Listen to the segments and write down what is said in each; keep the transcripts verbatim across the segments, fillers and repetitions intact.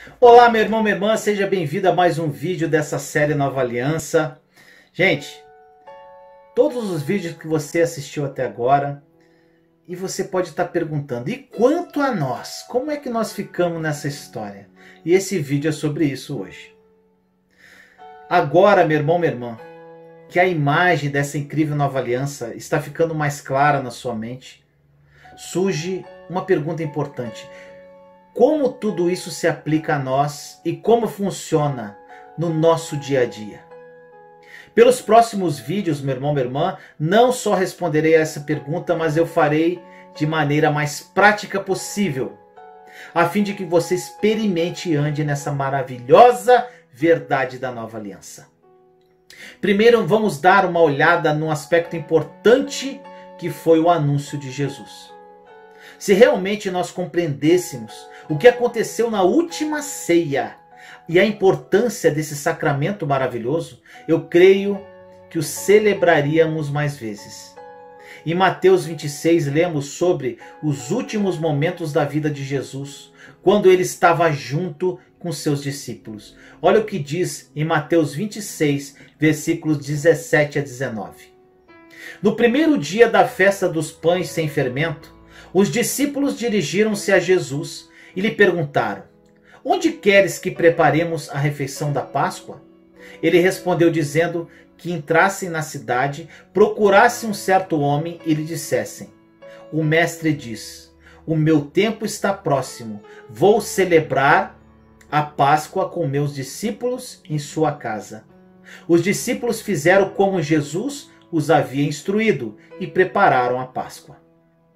Olá, meu irmão, minha irmã, seja bem-vindo a mais um vídeo dessa série Nova Aliança. Gente, todos os vídeos que você assistiu até agora, e você pode estar perguntando, e quanto a nós? Como é que nós ficamos nessa história? E esse vídeo é sobre isso hoje. Agora, meu irmão, minha irmã, que a imagem dessa incrível Nova Aliança está ficando mais clara na sua mente, surge uma pergunta importante. Como tudo isso se aplica a nós e como funciona no nosso dia a dia? Pelos próximos vídeos, meu irmão, minha irmã, não só responderei a essa pergunta, mas eu farei de maneira mais prática possível, a fim de que você experimente e ande nessa maravilhosa verdade da Nova Aliança. Primeiro, vamos dar uma olhada num aspecto importante que foi o anúncio de Jesus. Se realmente nós compreendêssemos o que aconteceu na última ceia e a importância desse sacramento maravilhoso, eu creio que o celebraríamos mais vezes. Em Mateus vinte e seis, lemos sobre os últimos momentos da vida de Jesus, quando ele estava junto com seus discípulos. Olha o que diz em Mateus vinte e seis, versículos dezessete a dezenove. No primeiro dia da festa dos pães sem fermento, os discípulos dirigiram-se a Jesus e lhe perguntaram: onde queres que preparemos a refeição da Páscoa? Ele respondeu dizendo que entrassem na cidade, procurassem um certo homem e lhe dissessem: o mestre diz, o meu tempo está próximo, vou celebrar a Páscoa com meus discípulos em sua casa. Os discípulos fizeram como Jesus os havia instruído e prepararam a Páscoa.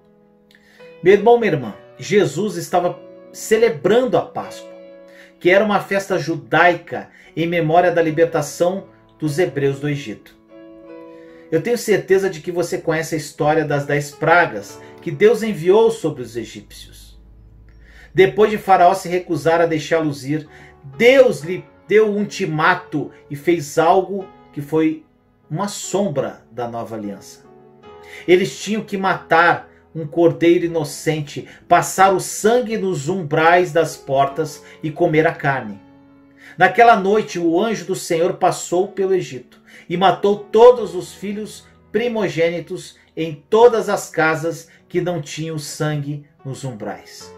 Meu irmão, minha irmã, Jesus estava celebrando a Páscoa, que era uma festa judaica em memória da libertação dos hebreus do Egito. Eu tenho certeza de que você conhece a história das dez pragas que Deus enviou sobre os egípcios. Depois de Faraó se recusar a deixá-los ir, Deus lhe deu um ultimato e fez algo que foi uma sombra da nova aliança. Eles tinham que matar um cordeiro inocente, passar o sangue nos umbrais das portas e comer a carne. Naquela noite, o anjo do Senhor passou pelo Egito e matou todos os filhos primogênitos em todas as casas que não tinham sangue nos umbrais.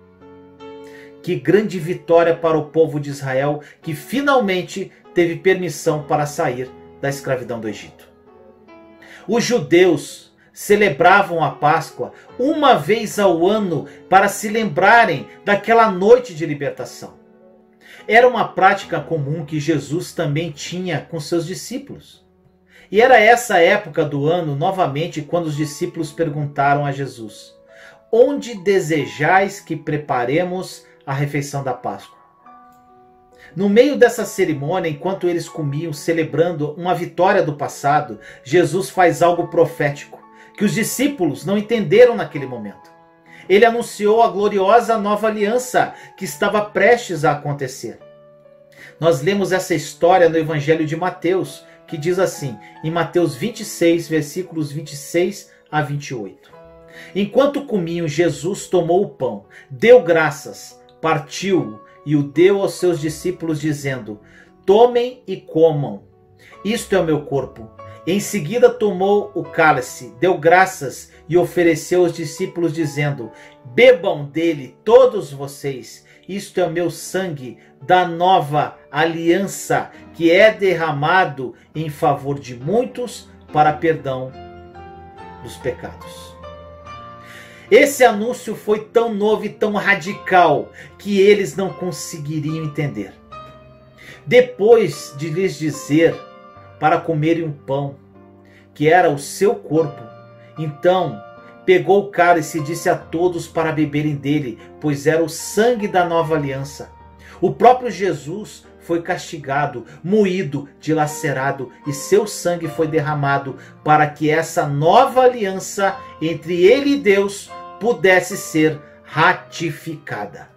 Que grande vitória para o povo de Israel, que finalmente teve permissão para sair da escravidão do Egito. Os judeus celebravam a Páscoa uma vez ao ano para se lembrarem daquela noite de libertação. Era uma prática comum que Jesus também tinha com seus discípulos. E era essa época do ano, novamente, quando os discípulos perguntaram a Jesus: onde desejais que preparemos a refeição da Páscoa? No meio dessa cerimônia, enquanto eles comiam, celebrando uma vitória do passado, Jesus faz algo profético que os discípulos não entenderam naquele momento. Ele anunciou a gloriosa nova aliança que estava prestes a acontecer. Nós lemos essa história no Evangelho de Mateus, que diz assim, em Mateus vinte e seis, versículos vinte e seis a vinte e oito. Enquanto comiam, Jesus tomou o pão, deu graças, partiu-o e o deu aos seus discípulos, dizendo: tomem e comam, isto é o meu corpo. Em seguida tomou o cálice, deu graças e ofereceu aos discípulos, dizendo: bebam dele todos vocês, isto é o meu sangue da nova aliança, que é derramado em favor de muitos para perdão dos pecados. Esse anúncio foi tão novo e tão radical que eles não conseguiriam entender. Depois de lhes dizer para comerem um pão, que era o seu corpo, então pegou o cálice e disse a todos para beberem dele, pois era o sangue da nova aliança. O próprio Jesus foi castigado, moído, dilacerado, e seu sangue foi derramado para que essa nova aliança entre ele e Deus pudesse ser ratificada.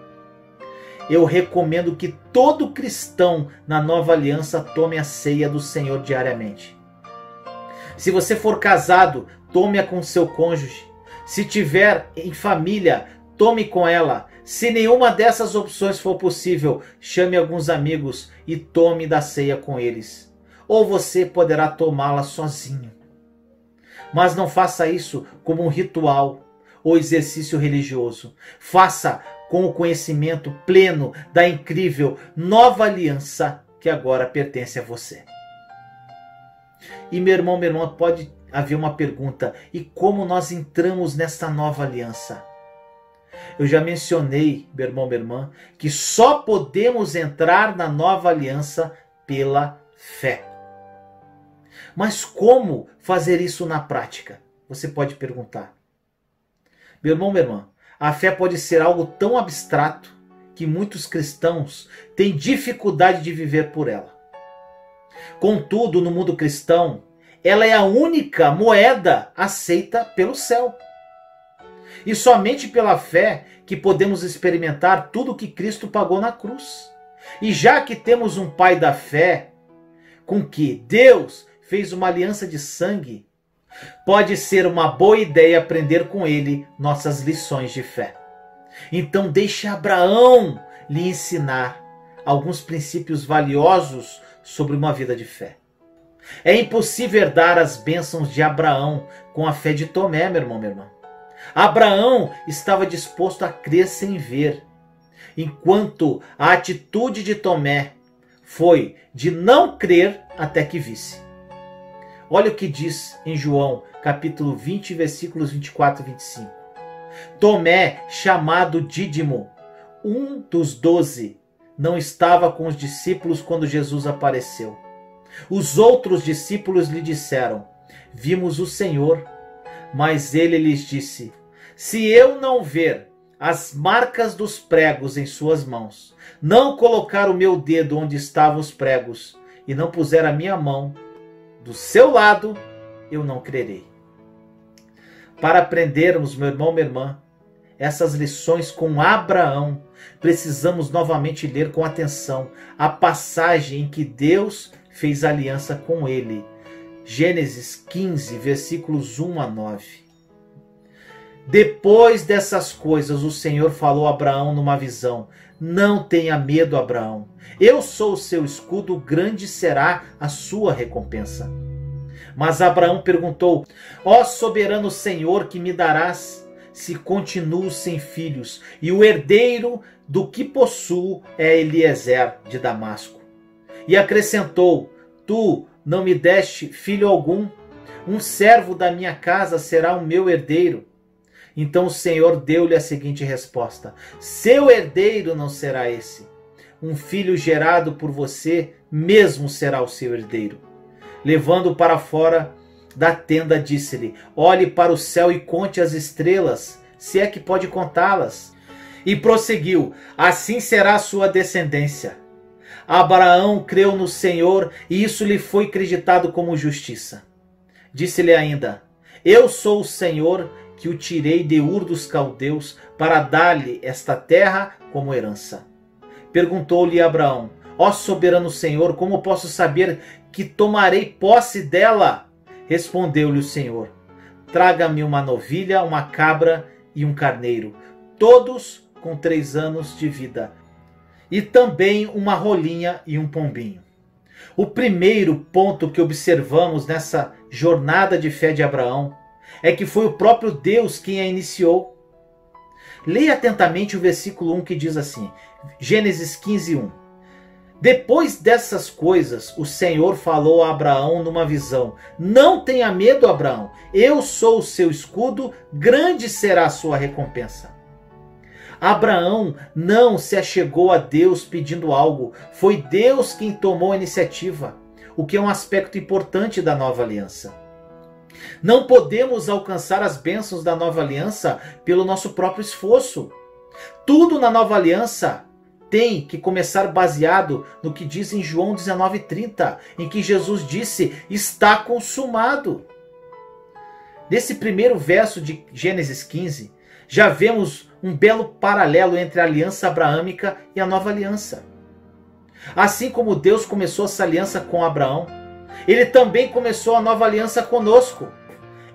Eu recomendo que todo cristão na nova aliança tome a ceia do Senhor diariamente. Se você for casado, tome-a com seu cônjuge. Se tiver em família, tome com ela. Se nenhuma dessas opções for possível, chame alguns amigos e tome da ceia com eles. Ou você poderá tomá-la sozinho. Mas não faça isso como um ritual ou exercício religioso. Faça com o conhecimento pleno da incrível nova aliança que agora pertence a você. E meu irmão, minha irmã, pode haver uma pergunta: e como nós entramos nesta nova aliança? Eu já mencionei, meu irmão, minha irmã, que só podemos entrar na nova aliança pela fé. Mas como fazer isso na prática? Você pode perguntar. Meu irmão, minha irmã, a fé pode ser algo tão abstrato que muitos cristãos têm dificuldade de viver por ela. Contudo, no mundo cristão, ela é a única moeda aceita pelo céu. E somente pela fé que podemos experimentar tudo o que Cristo pagou na cruz. E já que temos um Pai da fé, com que Deus fez uma aliança de sangue, pode ser uma boa ideia aprender com ele nossas lições de fé. Então deixe Abraão lhe ensinar alguns princípios valiosos sobre uma vida de fé. É impossível herdar as bênçãos de Abraão com a fé de Tomé, meu irmão, minha irmã. Abraão estava disposto a crer sem ver, enquanto a atitude de Tomé foi de não crer até que visse. Olha o que diz em João, capítulo vinte, versículos vinte e quatro e vinte e cinco. Tomé, chamado Dídimo, um dos doze, não estava com os discípulos quando Jesus apareceu. Os outros discípulos lhe disseram: vimos o Senhor. Mas ele lhes disse: se eu não ver as marcas dos pregos em suas mãos, não colocar o meu dedo onde estavam os pregos, e não puser a minha mão do seu lado, eu não crerei. Para aprendermos, meu irmão, minha irmã, essas lições com Abraão, precisamos novamente ler com atenção a passagem em que Deus fez aliança com ele. Gênesis quinze, versículos um a nove. Depois dessas coisas, o Senhor falou a Abraão numa visão: não tenha medo, Abraão. Eu sou o seu escudo, grande será a sua recompensa. Mas Abraão perguntou: ó soberano Senhor, que me darás se continuo sem filhos, e o herdeiro do que possuo é Eliezer de Damasco? E acrescentou: tu não me deste filho algum? Um servo da minha casa será o meu herdeiro. Então o Senhor deu-lhe a seguinte resposta: seu herdeiro não será esse. Um filho gerado por você mesmo será o seu herdeiro. Levando-o para fora da tenda, disse-lhe: olhe para o céu e conte as estrelas, se é que pode contá-las. E prosseguiu: assim será a sua descendência. Abraão creu no Senhor e isso lhe foi creditado como justiça. Disse-lhe ainda: eu sou o Senhor que o tirei de Ur dos Caldeus para dar-lhe esta terra como herança. Perguntou-lhe Abraão: ó soberano Senhor, como posso saber que tomarei posse dela? Respondeu-lhe o Senhor: traga-me uma novilha, uma cabra e um carneiro, todos com três anos de vida, e também uma rolinha e um pombinho. O primeiro ponto que observamos nessa jornada de fé de Abraão é que foi o próprio Deus quem a iniciou. Leia atentamente o versículo um que diz assim, Gênesis quinze, um. Depois dessas coisas, o Senhor falou a Abraão numa visão: não tenha medo, Abraão, eu sou o seu escudo, grande será a sua recompensa. Abraão não se achegou a Deus pedindo algo, foi Deus quem tomou a iniciativa, o que é um aspecto importante da nova aliança. Não podemos alcançar as bênçãos da nova aliança pelo nosso próprio esforço. Tudo na nova aliança tem que começar baseado no que diz em João dezenove, trinta, em que Jesus disse: está consumado. Nesse primeiro verso de Gênesis quinze, já vemos um belo paralelo entre a aliança abraâmica e a nova aliança. Assim como Deus começou essa aliança com Abraão, Ele também começou a nova aliança conosco.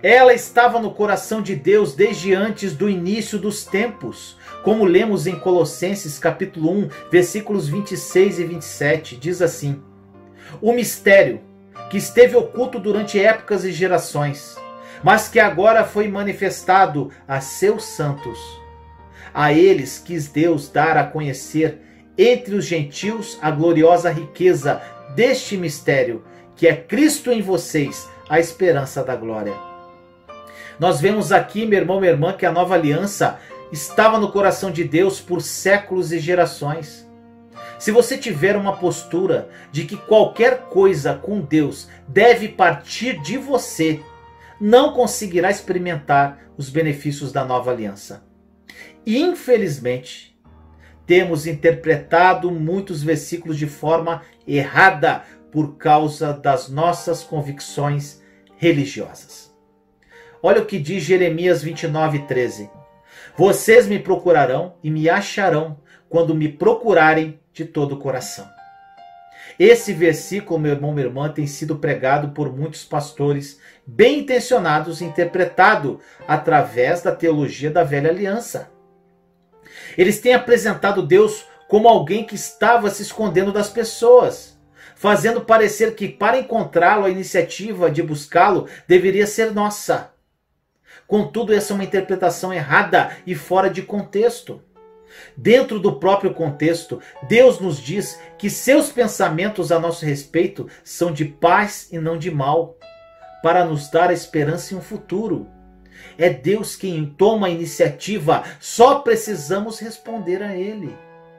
Ela estava no coração de Deus desde antes do início dos tempos. Como lemos em Colossenses capítulo um, versículos vinte e seis e vinte e sete, diz assim: o mistério que esteve oculto durante épocas e gerações, mas que agora foi manifestado a seus santos. A eles quis Deus dar a conhecer entre os gentios a gloriosa riqueza deste mistério, que é Cristo em vocês, a esperança da glória. Nós vemos aqui, meu irmão, minha irmã, que a nova aliança estava no coração de Deus por séculos e gerações. Se você tiver uma postura de que qualquer coisa com Deus deve partir de você, não conseguirá experimentar os benefícios da nova aliança. Infelizmente, temos interpretado muitos versículos de forma errada por causa das nossas convicções religiosas. Olha o que diz Jeremias vinte e nove, treze. Vocês me procurarão e me acharão quando me procurarem de todo o coração. Esse versículo, meu irmão, minha irmã, tem sido pregado por muitos pastores bem intencionados e interpretado através da teologia da velha aliança. Eles têm apresentado Deus como alguém que estava se escondendo das pessoas, fazendo parecer que para encontrá-lo a iniciativa de buscá-lo deveria ser nossa. Contudo, essa é uma interpretação errada e fora de contexto. Dentro do próprio contexto, Deus nos diz que seus pensamentos a nosso respeito são de paz e não de mal, para nos dar a esperança em um futuro. É Deus quem toma a iniciativa, só precisamos responder a Ele.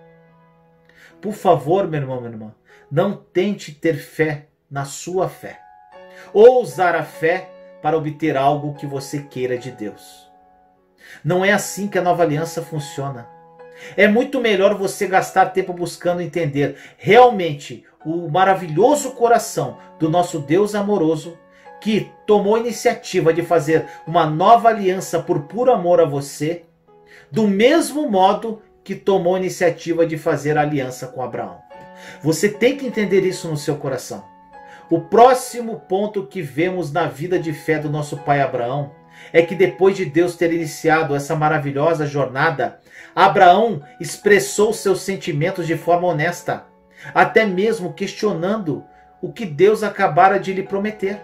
Por favor, meu irmão, minha irmã, não tente ter fé na sua fé, ou usar a fé para obter algo que você queira de Deus. Não é assim que a nova aliança funciona. É muito melhor você gastar tempo buscando entender realmente o maravilhoso coração do nosso Deus amoroso, que tomou a iniciativa de fazer uma nova aliança por puro amor a você, do mesmo modo que tomou a iniciativa de fazer a aliança com Abraão. Você tem que entender isso no seu coração. O próximo ponto que vemos na vida de fé do nosso pai Abraão é que depois de Deus ter iniciado essa maravilhosa jornada, Abraão expressou seus sentimentos de forma honesta, até mesmo questionando o que Deus acabara de lhe prometer.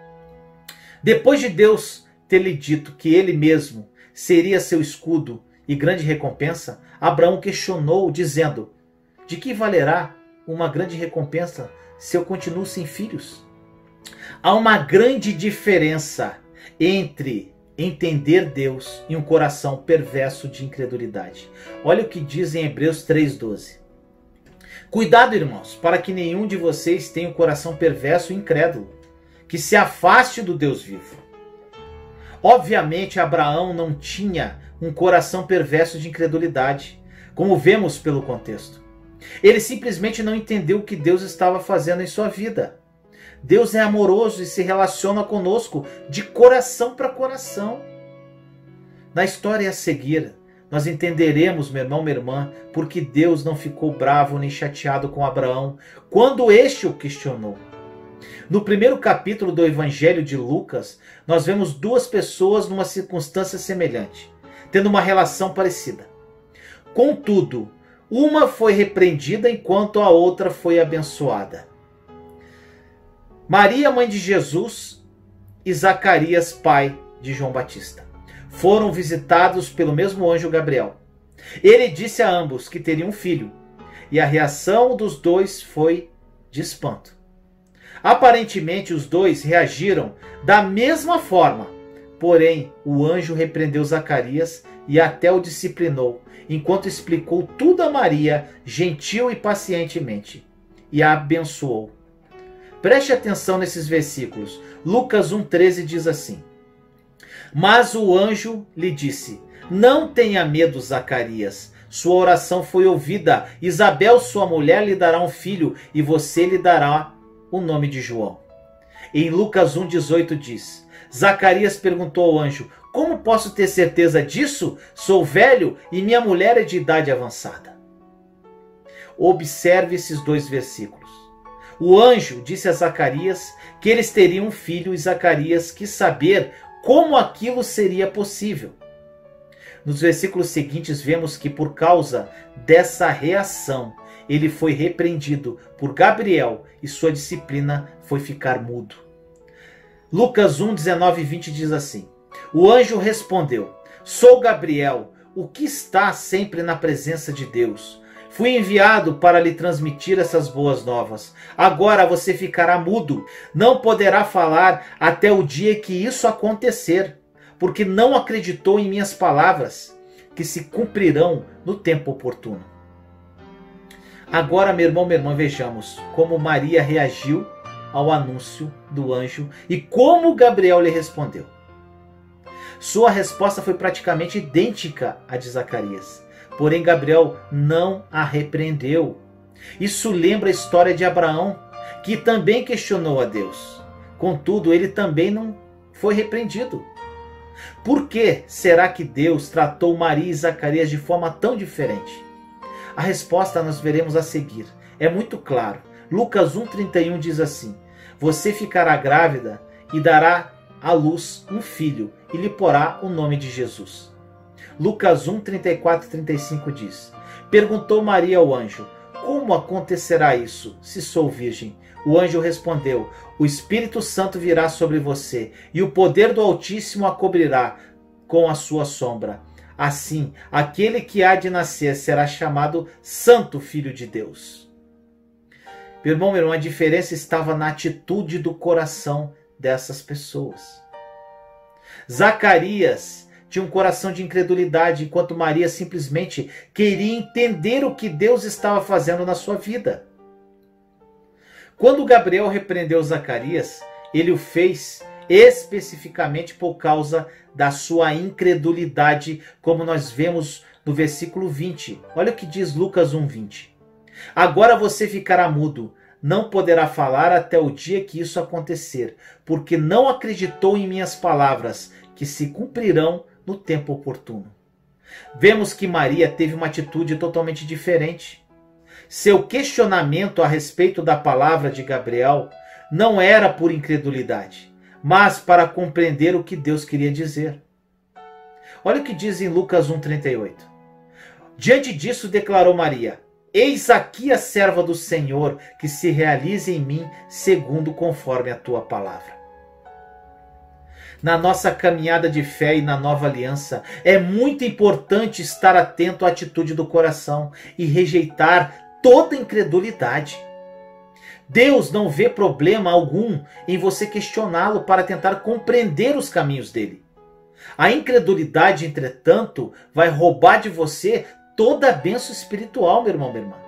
Depois de Deus ter lhe dito que ele mesmo seria seu escudo e grande recompensa, Abraão questionou, dizendo: de que valerá uma grande recompensa se eu continuo sem filhos? Há uma grande diferença entre entender Deus e um coração perverso de incredulidade. Olha o que diz em Hebreus três, doze. Cuidado, irmãos, para que nenhum de vocês tenha um coração perverso e incrédulo, que se afaste do Deus vivo. Obviamente, Abraão não tinha um coração perverso de incredulidade, como vemos pelo contexto. Ele simplesmente não entendeu o que Deus estava fazendo em sua vida. Deus é amoroso e se relaciona conosco de coração para coração. Na história a seguir, nós entenderemos, meu irmão, minha irmã, porque Deus não ficou bravo nem chateado com Abraão quando este o questionou. No primeiro capítulo do Evangelho de Lucas, nós vemos duas pessoas numa circunstância semelhante, tendo uma relação parecida. Contudo, uma foi repreendida enquanto a outra foi abençoada. Maria, mãe de Jesus, e Zacarias, pai de João Batista, foram visitados pelo mesmo anjo Gabriel. Ele disse a ambos que teriam um filho, e a reação dos dois foi de espanto. Aparentemente, os dois reagiram da mesma forma, porém, o anjo repreendeu Zacarias e até o disciplinou, enquanto explicou tudo a Maria, gentil e pacientemente, e a abençoou. Preste atenção nesses versículos. Lucas um, treze diz assim: mas o anjo lhe disse: não tenha medo, Zacarias. Sua oração foi ouvida. Isabel, sua mulher, lhe dará um filho, e você lhe dará o nome de João. Em Lucas um, dezoito diz: Zacarias perguntou ao anjo: como posso ter certeza disso? Sou velho e minha mulher é de idade avançada. Observe esses dois versículos. O anjo disse a Zacarias que eles teriam um filho, e Zacarias quis saber como aquilo seria possível. Nos versículos seguintes vemos que por causa dessa reação, ele foi repreendido por Gabriel e sua disciplina foi ficar mudo. Lucas um, dezenove e vinte diz assim: o anjo respondeu: sou Gabriel, o que está sempre na presença de Deus. Fui enviado para lhe transmitir essas boas novas. Agora você ficará mudo, não poderá falar até o dia que isso acontecer, porque não acreditou em minhas palavras, que se cumprirão no tempo oportuno. Agora, meu irmão, minha irmã, vejamos como Maria reagiu ao anúncio do anjo e como Gabriel lhe respondeu. Sua resposta foi praticamente idêntica à de Zacarias. Porém, Gabriel não a repreendeu. Isso lembra a história de Abraão, que também questionou a Deus. Contudo, ele também não foi repreendido. Por que será que Deus tratou Maria e Zacarias de forma tão diferente? A resposta nós veremos a seguir. É muito claro. Lucas um, trinta e um diz assim: você ficará grávida e dará à luz um filho e lhe porá o nome de Jesus. Lucas um, trinta e quatro e trinta e cinco diz: perguntou Maria ao anjo: como acontecerá isso, se sou virgem? O anjo respondeu: o Espírito Santo virá sobre você, e o poder do Altíssimo a cobrirá com a sua sombra. Assim, aquele que há de nascer será chamado Santo Filho de Deus. Meu irmão, meu irmão, a diferença estava na atitude do coração dessas pessoas. Zacarias tinha um coração de incredulidade, enquanto Maria simplesmente queria entender o que Deus estava fazendo na sua vida. Quando Gabriel repreendeu Zacarias, ele o fez especificamente por causa da sua incredulidade, como nós vemos no versículo vinte. Olha o que diz Lucas um, vinte. Agora você ficará mudo, não poderá falar até o dia que isso acontecer, porque não acreditou em minhas palavras, que se cumprirão no tempo oportuno. Vemos que Maria teve uma atitude totalmente diferente. Seu questionamento a respeito da palavra de Gabriel não era por incredulidade, mas para compreender o que Deus queria dizer. Olha o que diz em Lucas um, trinta e oito. Diante disso declarou Maria: eis aqui a serva do Senhor, que se realize em mim segundo conforme a tua palavra. Na nossa caminhada de fé e na nova aliança, é muito importante estar atento à atitude do coração e rejeitar toda incredulidade. Deus não vê problema algum em você questioná-lo para tentar compreender os caminhos dele. A incredulidade, entretanto, vai roubar de você toda a bênção espiritual, meu irmão, minha irmã.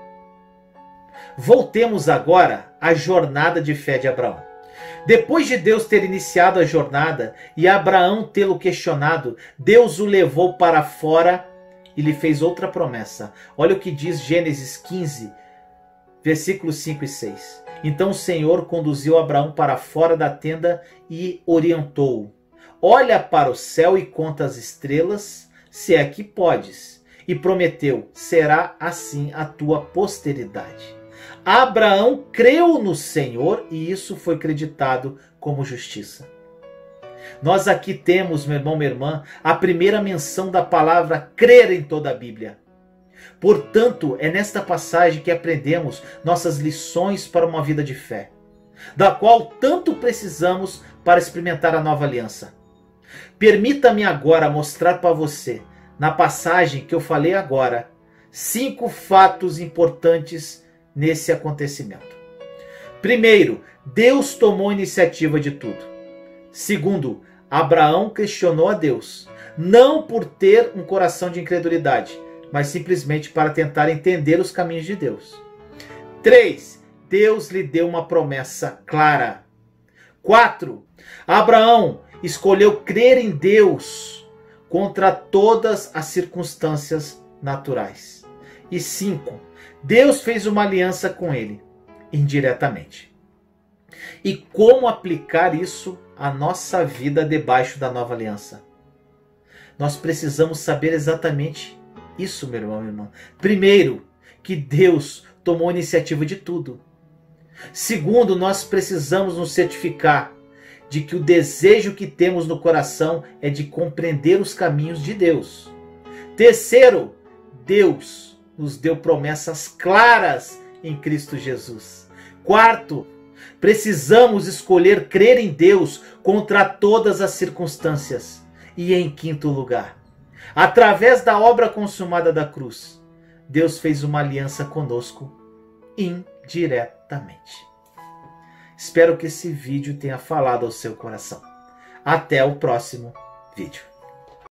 Voltemos agora à jornada de fé de Abraão. Depois de Deus ter iniciado a jornada e Abraão tê-lo questionado, Deus o levou para fora e lhe fez outra promessa. Olha o que diz Gênesis quinze, versículos cinco e seis. Então o Senhor conduziu Abraão para fora da tenda e orientou-o: olha para o céu e conta as estrelas, se é que podes. E prometeu: será assim a tua posteridade. Abraão creu no Senhor e isso foi creditado como justiça. Nós aqui temos, meu irmão, minha irmã, a primeira menção da palavra crer em toda a Bíblia. Portanto, é nesta passagem que aprendemos nossas lições para uma vida de fé, da qual tanto precisamos para experimentar a nova aliança. Permita-me agora mostrar para você, na passagem que eu falei agora, cinco fatos importantes nesse acontecimento. Primeiro, Deus tomou a iniciativa de tudo. Segundo, Abraão questionou a Deus, não por ter um coração de incredulidade, mas simplesmente para tentar entender os caminhos de Deus. Três, Deus lhe deu uma promessa clara. Quatro, Abraão escolheu crer em Deus contra todas as circunstâncias naturais. E cinco, Deus fez uma aliança com ele, indiretamente. E como aplicar isso à nossa vida debaixo da nova aliança? Nós precisamos saber exatamente isso, meu irmão, minha irmã. Primeiro, que Deus tomou a iniciativa de tudo. Segundo, nós precisamos nos certificar de que o desejo que temos no coração é de compreender os caminhos de Deus. Terceiro, Deus nos deu promessas claras em Cristo Jesus. Quarto, precisamos escolher crer em Deus contra todas as circunstâncias. E em quinto lugar, através da obra consumada da cruz, Deus fez uma aliança conosco indiretamente. Espero que esse vídeo tenha falado ao seu coração. Até o próximo vídeo.